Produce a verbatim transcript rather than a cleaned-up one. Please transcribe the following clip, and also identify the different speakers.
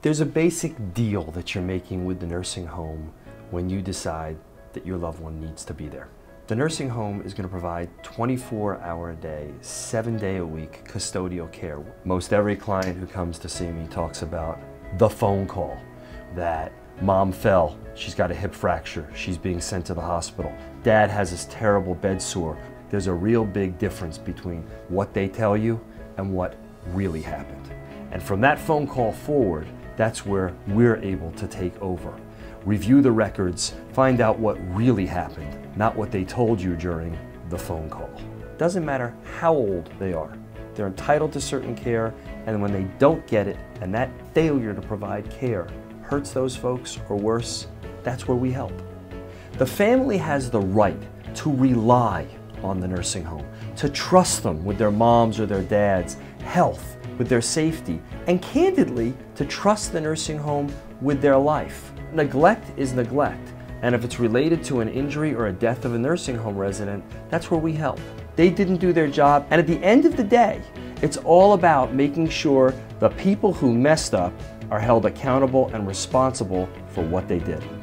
Speaker 1: There's a basic deal that you're making with the nursing home when you decide that your loved one needs to be there. The nursing home is going to provide twenty-four hour a day, seven day a week custodial care. Most every client who comes to see me talks about the phone call, that mom fell, she's got a hip fracture, she's being sent to the hospital. Dad has this terrible bed sore. There's a real big difference between what they tell you and what really happened. And from that phone call forward, that's where we're able to take over. Review the records, find out what really happened, not what they told you during the phone call. Doesn't matter how old they are. They're entitled to certain care, and when they don't get it, and that failure to provide care hurts those folks, or worse, that's where we help. The family has the right to rely on the nursing home, to trust them with their moms or their dads' health, with their safety, and candidly, to trust the nursing home with their life. Neglect is neglect, and if it's related to an injury or a death of a nursing home resident, that's where we help. They didn't do their job, and at the end of the day, it's all about making sure the people who messed up are held accountable and responsible for what they did.